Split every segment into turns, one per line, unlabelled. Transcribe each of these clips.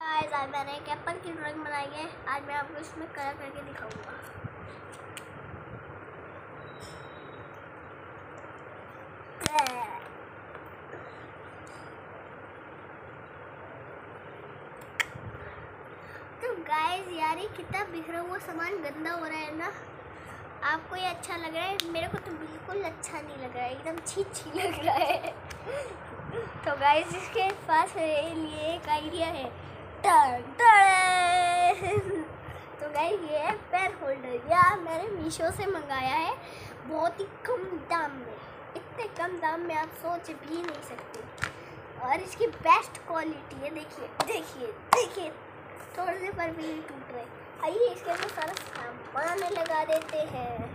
आज मैंने एक एप्पल की ड्राइंग बनाई है। आज मैं आपको इसमें कलर करके दिखाऊंगा। तो गाइस यार ये कितना बिखरा हुआ सामान गंदा हो रहा है ना। आपको ये अच्छा लग रहा है? मेरे को तो बिल्कुल अच्छा नहीं लग रहा है, एकदम छी लग रहा है। तो गाइस इसके पास मेरे लिए एक आइडिया है। तो गाइस ये है पेन होल्डर, या मैंने मीशो से मंगाया है बहुत ही कम दाम में। इतने कम दाम में आप सोच भी नहीं सकते, और इसकी बेस्ट क्वालिटी है। देखिए देखिए देखिए, थोड़े से पर भी नहीं टूट रहे। आइए इसके अंदर सारा सामान लगा देते हैं।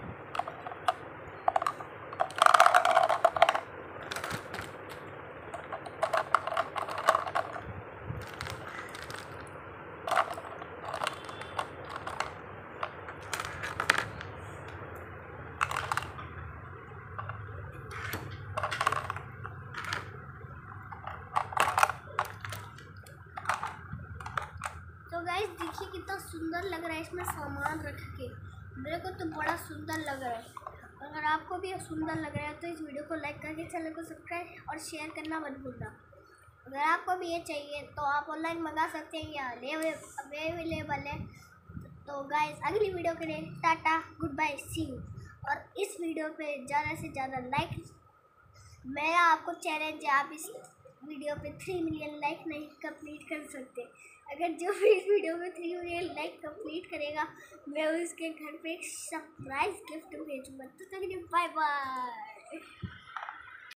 तो गाइस देखिए कितना सुंदर लग रहा है इसमें सामान रख के। मेरे को तो बड़ा सुंदर लग रहा है। अगर आपको भी सुंदर लग रहा है तो इस वीडियो को लाइक करके चैनल को सब्सक्राइब और शेयर करना मत भूलना। अगर आपको भी ये चाहिए तो आप ऑनलाइन मंगा सकते हैं या अवेलेबल है। तो गाइस अगली वीडियो के लिए tata good bye see you. और इस वीडियो पे ज़्यादा से ज़्यादा लाइक, मेरा आपको चैलेंज है, आप इस वीडियो पे 3 मिलियन लाइक नहीं कंप्लीट कर सकते। अगर जो भी इस वीडियो में 3 मिलियन लाइक कंप्लीट करेगा, मैं उसके घर पे एक सरप्राइज गिफ्ट भेजूंगा। तो तक बाय बाय।